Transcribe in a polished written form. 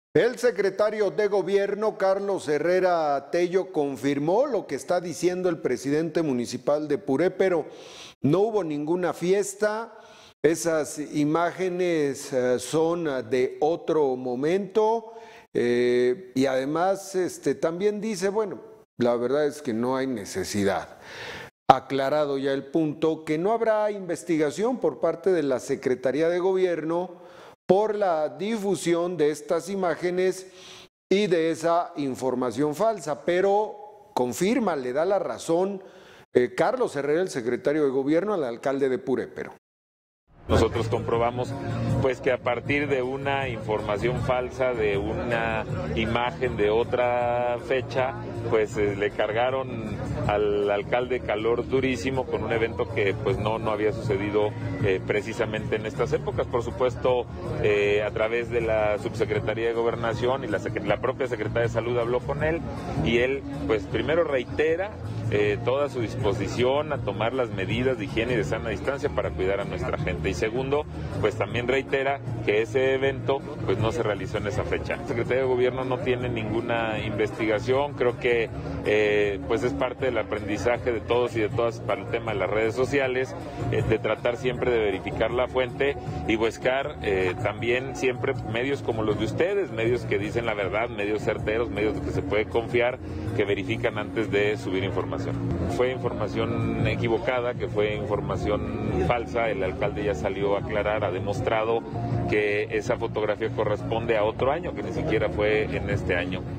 El secretario de Gobierno, Carlos Herrera Tello, confirmó lo que está diciendo el presidente municipal de Puré, pero no hubo ninguna fiesta. Esas imágenes son de otro momento y además también dice, bueno, la verdad es que no hay necesidad. Aclarado ya el punto, que no habrá investigación por parte de la Secretaría de Gobierno por la difusión de estas imágenes y de esa información falsa, pero confirma, le da la razón Carlos Herrera, el secretario de Gobierno, al alcalde de Purépero. Nosotros comprobamos pues que a partir de una información falsa, de una imagen de otra fecha, pues le cargaron al alcalde calor durísimo con un evento que pues no había sucedido precisamente en estas épocas. Por supuesto, a través de la Subsecretaría de Gobernación y la propia Secretaría de Salud habló con él y él pues primero reitera toda su disposición a tomar las medidas de higiene y de sana distancia para cuidar a nuestra gente. Y segundo, pues también reitera que ese evento pues no se realizó en esa fecha. La Secretaría de Gobierno no tiene ninguna investigación, creo que pues es parte del aprendizaje de todos y de todas para el tema de las redes sociales, de tratar siempre de verificar la fuente y buscar también siempre medios como los de ustedes, medios que dicen la verdad, medios certeros, medios que se puede confiar, que verifican antes de subir información. Fue información equivocada, que fue información falsa, el alcalde ya salió a aclarar, ha demostrado que esa fotografía corresponde a otro año, que ni siquiera fue en este año.